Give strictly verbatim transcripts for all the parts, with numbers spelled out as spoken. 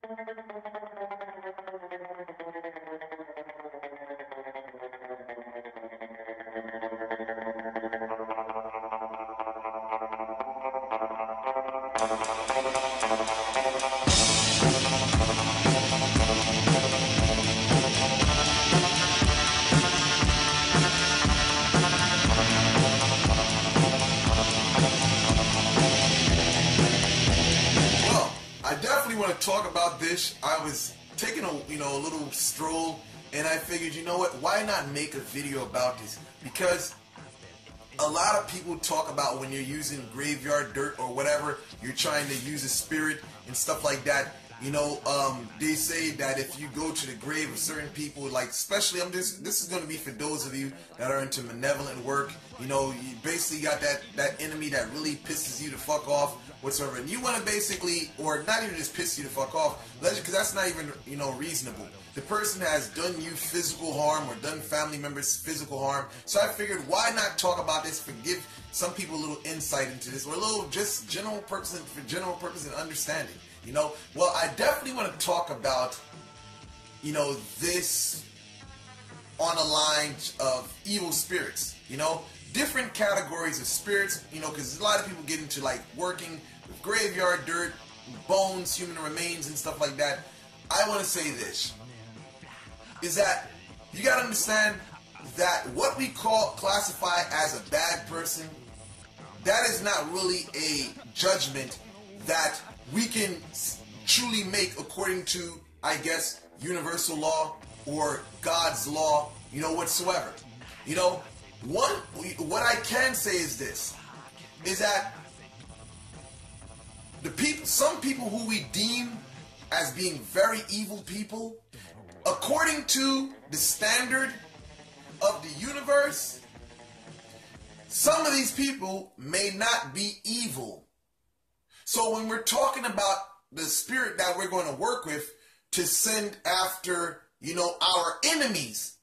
I definitely want to talk about this. I was taking a you know a little stroll, and I figured, you know what, why not make a video about this? Because a lot of people talk about when you're using graveyard dirt or whatever, you're trying to use a spirit and stuff like that. You know, um, they say that if you go to the grave of certain people, like especially, I'm just, this is going to be for those of you that are into malevolent work. You know, you basically got that, that enemy that really pisses you the fuck off, whatsoever. And you want to basically, or not even just piss you the fuck off, because that's not even, you know, reasonable. The person has done you physical harm or done family members physical harm. So I figured, why not talk about this for give some people a little insight into this, or a little just general purpose, for general purpose and understanding. You know, well, I definitely want to talk about, you know, this on a line of evil spirits, you know, different categories of spirits, you know, because a lot of people get into like working with graveyard dirt, bones, human remains, and stuff like that. I want to say this, is that you got to understand that what we call, classify as a bad person, that is not really a judgment that we can truly make according to, I guess, universal law or God's law, you know, whatsoever. You know, one, what I can say is this, is that the people, some people who we deem as being very evil people, according to the standard of the universe, some of these people may not be evil. So when we're talking about the spirit that we're going to work with to send after, you know, our enemies,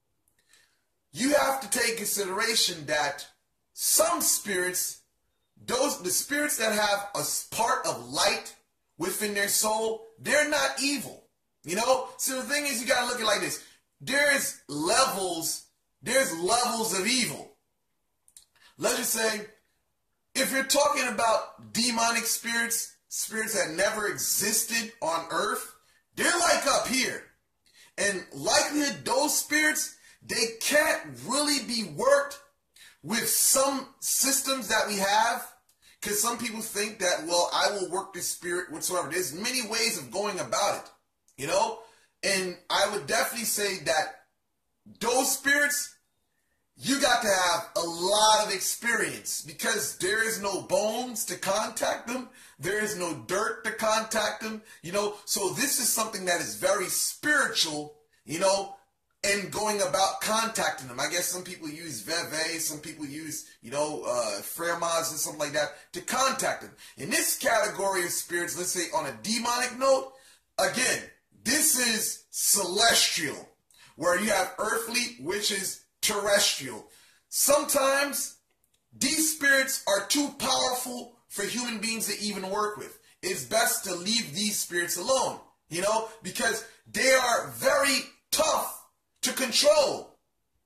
you have to take consideration that some spirits, those the spirits that have a part of light within their soul, they're not evil. You know? So the thing is, you got to look at it like this. There's levels, there's levels of evil. Let's just say, if you're talking about demonic spirits, spirits that never existed on earth, they're like up here. And likelihood those spirits, they can't really be worked with some systems that we have. Because some people think that, well, I will work this spirit whatsoever. There's many ways of going about it, you know? And I would definitely say that those spirits, you got to have a lot of experience, because there is no bones to contact them. There is no dirt to contact them, you know. So this is something that is very spiritual, you know, and going about contacting them. I guess some people use Veve, some people use, you know, uh, Fremas and something like that to contact them. In this category of spirits, let's say on a demonic note, again, this is celestial, where you have earthly, which is terrestrial. Sometimes these spirits are too powerful for human beings to even work with. It's best to leave these spirits alone, you know, because they are very tough to control.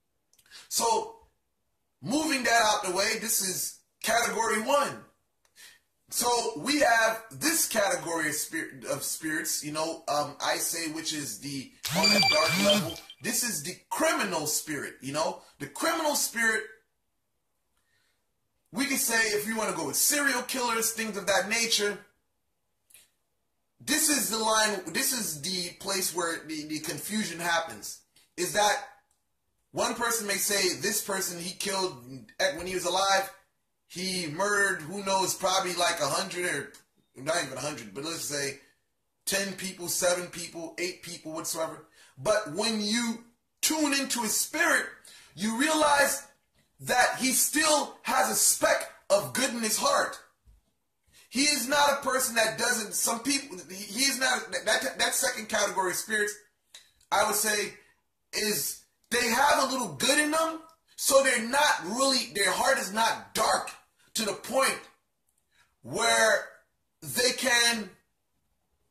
So moving that out the way, this is category one. So we have this category of, spirit, of spirits, you know, um, I say, which is the, on that dark level, this is the criminal spirit, you know. The criminal spirit, we can say, if you want to go with serial killers, things of that nature, this is the line, this is the place where the, the confusion happens. Is that one person may say, this person he killed when he was alive, he murdered, who knows, probably like a hundred, or not even a hundred, but let's say ten people, seven people, eight people, whatsoever. But when you tune into his spirit, you realize that he still has a speck of good in his heart. He is not a person that doesn't, some people, he is not, that, that second category of spirits, I would say, is they have a little good in them, so they're not really, their heart is not dark to the point where they can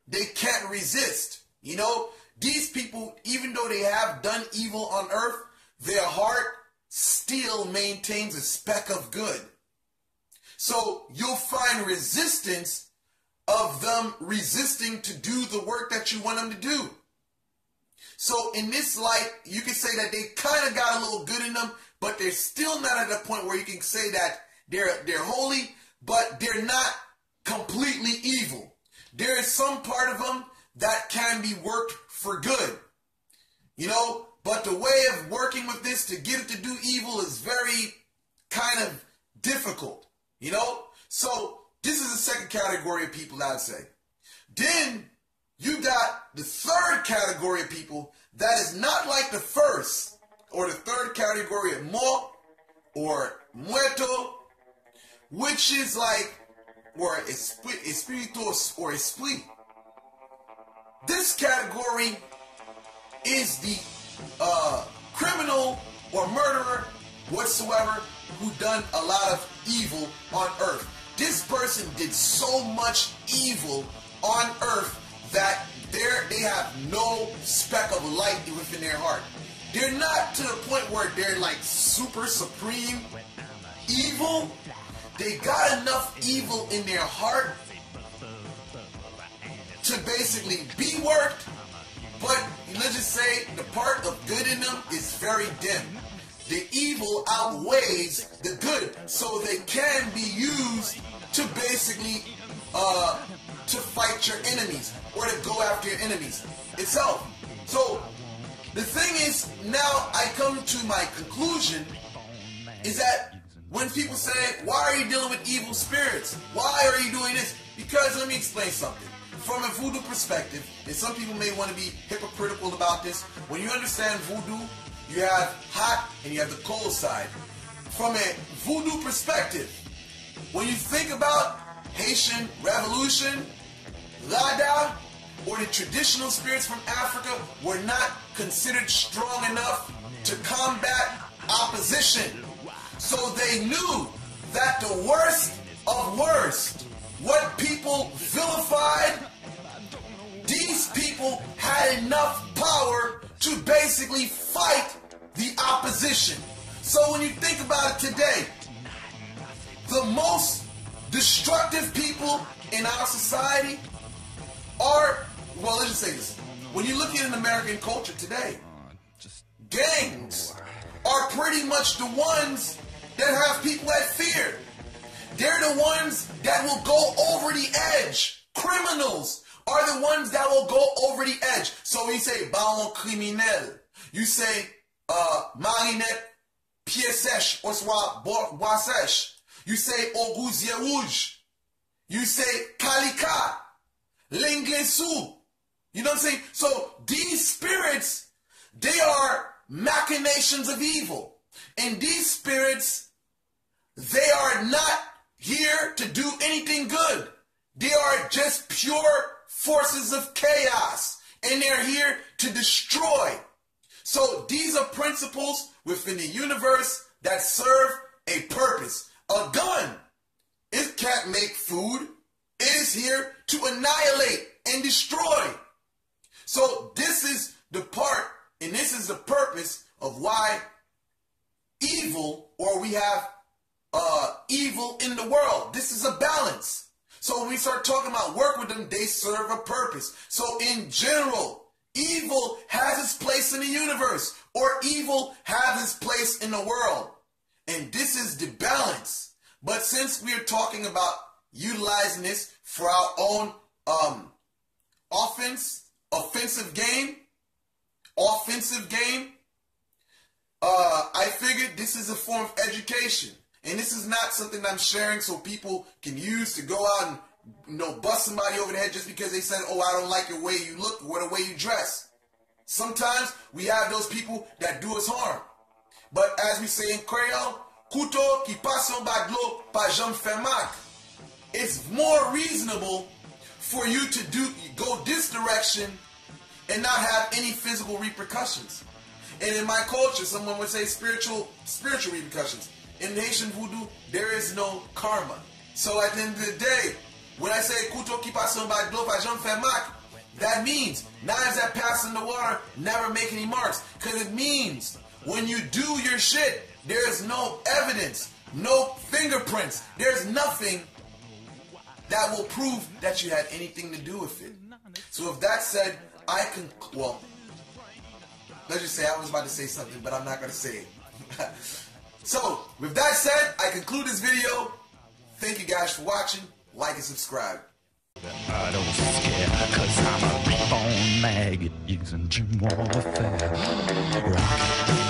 they can't resist. You know, these people, even though they have done evil on earth, their heart still maintains a speck of good. So you'll find resistance of them resisting to do the work that you want them to do. So in this light, you can say that they kind of got a little good in them, but they're still not at a point where you can say that they're, they're holy, but they're not completely evil. There is some part of them that can be worked for good, you know, but the way of working with this to get it to do evil is very kind of difficult, you know. So this is the second category of people, I'd say. Then you got the third category of people that is not like the first, or the third category of mo or muerto, which is like, or espiritual or esprit. This category is the uh, criminal or murderer whatsoever who done a lot of evil on earth. This person did so much evil on earth that they're, they have no speck of light within their heart. They're not to the point where they're like super supreme evil. They got enough evil in their heart to basically be worked, but let's just say the part of good in them is very dim. The evil outweighs the good, so they can be used to basically uh, to fight your enemies or to go after your enemies itself. So the thing is, now I come to my conclusion is that when people say, why are you dealing with evil spirits? Why are you doing this? Because let me explain something. From a voodoo perspective, and some people may want to be hypocritical about this, when you understand voodoo, you have hot and you have the cold side. From a voodoo perspective, when you think about Haitian revolution, Lada, or the traditional spirits from Africa were not considered strong enough to combat opposition. So they knew that the worst of worst, what people vilified, these people had enough power to basically fight the opposition. So when you think about it today, the most destructive people in our society are, well, let's just say this. When you look at an American culture today, gangs are pretty much the ones that have people at fear. They're the ones that will go over the edge. Criminals are the ones that will go over the edge. So when you say baron criminel, you say uh, marinette pied sèche or soit bois sèche. You say au gousier rouge. You say kalika, l'inglesu. You know what I'm saying? So these spirits, they are machinations of evil. And these spirits, they are not here to do anything good. They are just pure forces of chaos. And they're here to destroy. So these are principles within the universe that serve a purpose. A gun, it can't make food. It is here to annihilate and destroy. So this is the part, and this is the purpose of why evil, or we have uh, evil in the world. This is a balance. So when we start talking about work with them, they serve a purpose. So in general, evil has its place in the universe, or evil has its place in the world. And this is the balance. But since we are talking about utilizing this for our own um, offense, offensive game, offensive game, uh, I figured this is a form of education. And this is not something I'm sharing so people can use to go out and, you know, bust somebody over the head just because they said, oh, I don't like your way you look or the way you dress. Sometimes we have those people that do us harm. But as we say in Creole, couteau qui passe en bas de l'eau, pas jamais fait mal. It's more reasonable for you to do go this direction and not have any physical repercussions. And in my culture, someone would say spiritual spiritual repercussions. In Haitian voodoo, there is no karma. So at the end of the day, when I say couteau qui passe en bas de l'eau, pas jamais fait mal, that means knives that pass in the water never make any marks. Because it means when you do your shit, there's no evidence, no fingerprints. There's nothing that will prove that you had anything to do with it. So with that said, I can, well, let's just say I was about to say something, but I'm not going to say it. So, with that said, I conclude this video. Thank you guys for watching. Like and subscribe. I don't scare, cause I'm a reborn maggot using gym warfare. Rock.